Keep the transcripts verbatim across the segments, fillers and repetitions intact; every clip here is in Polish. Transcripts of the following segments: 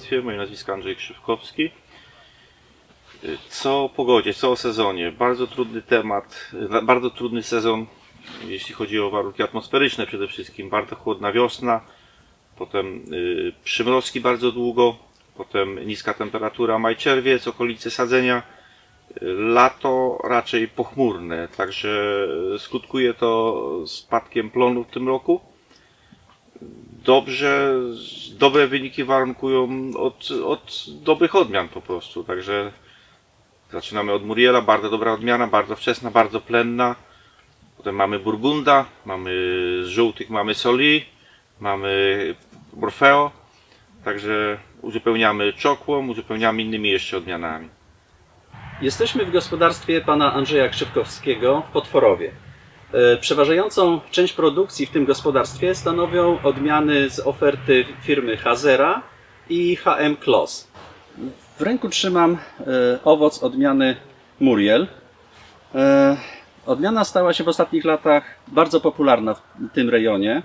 gospodarstwie. Moje nazwisko Andrzej Krzywkowski. Co o pogodzie, co o sezonie. Bardzo trudny temat, bardzo trudny sezon, jeśli chodzi o warunki atmosferyczne przede wszystkim. Bardzo chłodna wiosna, potem yy, przymrozki bardzo długo, potem niska temperatura maj-czerwiec, okolice sadzenia. Lato raczej pochmurne, także skutkuje to spadkiem plonu w tym roku. Dobrze, dobre wyniki warunkują od, od dobrych odmian po prostu, także zaczynamy od Muriela, bardzo dobra odmiana, bardzo wczesna, bardzo plenna. Potem mamy Burgunda, mamy z żółtych mamy Soli, mamy Morfeo, także uzupełniamy czokłą, uzupełniamy innymi jeszcze odmianami. Jesteśmy w gospodarstwie pana Andrzeja Krzywkowskiego w Potworowie. Przeważającą część produkcji w tym gospodarstwie stanowią odmiany z oferty firmy Hazera i H M Kloss. W ręku trzymam owoc odmiany Muriel. Odmiana stała się w ostatnich latach bardzo popularna w tym rejonie.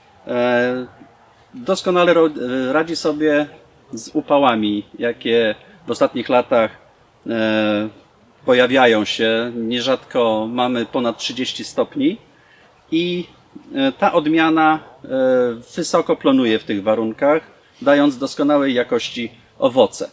Doskonale radzi sobie z upałami, jakie w ostatnich latach pojawiają się. Nierzadko mamy ponad trzydzieści stopni i ta odmiana wysoko plonuje w tych warunkach, dając doskonałej jakości owoce.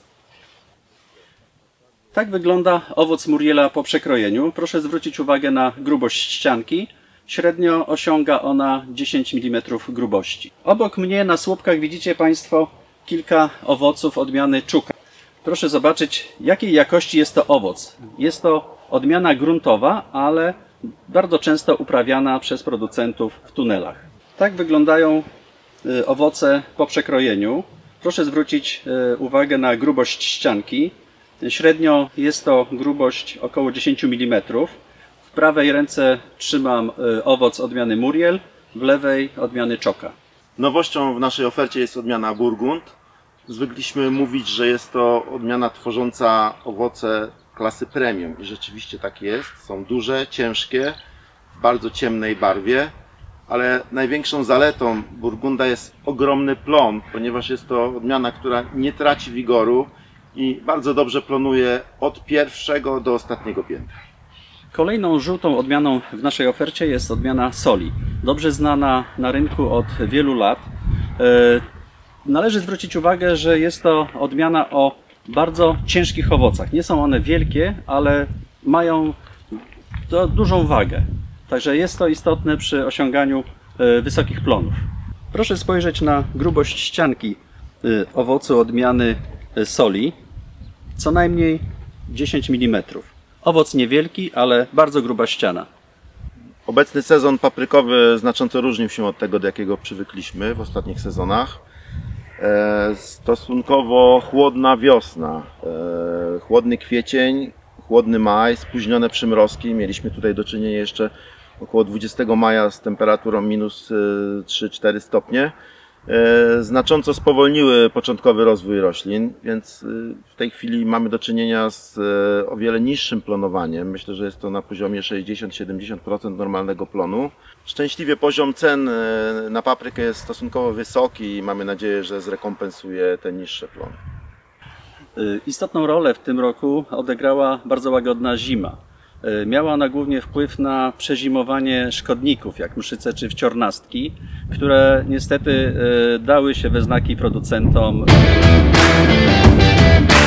Tak wygląda owoc Muriela po przekrojeniu. Proszę zwrócić uwagę na grubość ścianki. Średnio osiąga ona dziesięć milimetrów grubości. Obok mnie na słupkach widzicie Państwo kilka owoców odmiany Czuka. Proszę zobaczyć, jakiej jakości jest to owoc. Jest to odmiana gruntowa, ale bardzo często uprawiana przez producentów w tunelach. Tak wyglądają owoce po przekrojeniu. Proszę zwrócić uwagę na grubość ścianki. Średnio jest to grubość około dziesięć milimetrów. W prawej ręce trzymam owoc odmiany Muriel, w lewej odmiany Czoka. Nowością w naszej ofercie jest odmiana Burgund. Zwykliśmy mówić, że jest to odmiana tworząca owoce klasy premium i rzeczywiście tak jest. Są duże, ciężkie, w bardzo ciemnej barwie, ale największą zaletą Burgunda jest ogromny plon, ponieważ jest to odmiana, która nie traci wigoru i bardzo dobrze plonuje od pierwszego do ostatniego piętra. Kolejną żółtą odmianą w naszej ofercie jest odmiana Soli. Dobrze znana na rynku od wielu lat. Należy zwrócić uwagę, że jest to odmiana o bardzo ciężkich owocach. Nie są one wielkie, ale mają dużą wagę. Także jest to istotne przy osiąganiu wysokich plonów. Proszę spojrzeć na grubość ścianki owocu odmiany Soli. Co najmniej dziesięć milimetrów. Owoc niewielki, ale bardzo gruba ściana. Obecny sezon paprykowy znacząco różnił się od tego, do jakiego przywykliśmy w ostatnich sezonach. E, stosunkowo chłodna wiosna, e, chłodny kwiecień, chłodny maj, spóźnione przymrozki. Mieliśmy tutaj do czynienia jeszcze około dwudziestego maja z temperaturą minus trzy cztery stopnie. E, znacząco spowolniły początkowy rozwój roślin, więc w tej chwili mamy do czynienia z e, o wiele niższym plonowaniem. Myślę, że jest to na poziomie sześćdziesiąt do siedemdziesięciu procent normalnego plonu. Szczęśliwie poziom cen e, na paprykę jest stosunkowo wysoki i mamy nadzieję, że zrekompensuje te niższe plony. Istotną rolę w tym roku odegrała bardzo łagodna zima. Miała ona głównie wpływ na przezimowanie szkodników, jak mszyce czy wciornastki, które niestety dały się we znaki producentom.